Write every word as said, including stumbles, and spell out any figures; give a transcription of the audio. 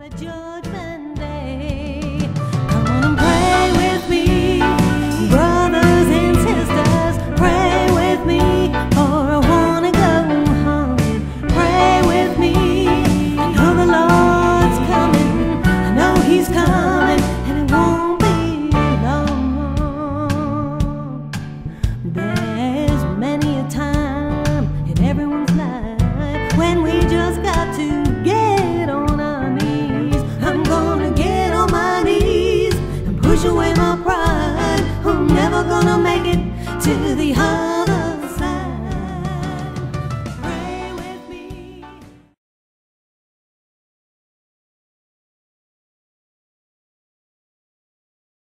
the judgment day. Come on and pray with me, brothers and sisters, pray with me, for I wanna go home. Pray with me, I know the Lord's coming, I know He's coming, and it won't be long. There's many a time in everyone's life when we just got to get on our knees. I'm gonna get on my knees and push away my pride. I'm never gonna make it to the high